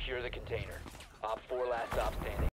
Secure the container. Op 4 last stop standing.